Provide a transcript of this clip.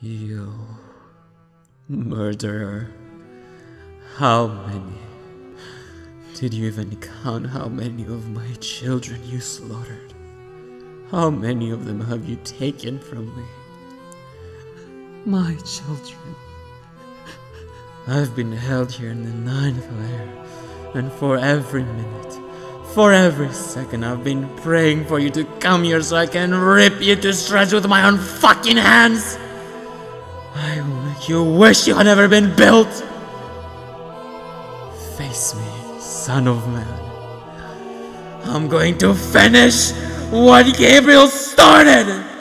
You murderer. How many? Did you even count how many of my children you slaughtered? How many of them have you taken from me? My children. I've been held here in the ninth layer, and for every minute, for every second, I've been praying for you to come here so I can rip you to shreds with my own fucking hands. I will make you wish you had never been built. Face me, son of man. I'm going to finish what Gabriel started!